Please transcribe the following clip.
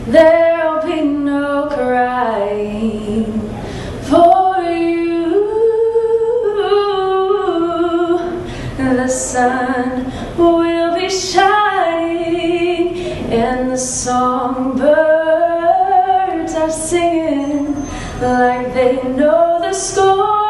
there'll be no crying for you. The sun will be shining and the songbirds are singing like they know the score.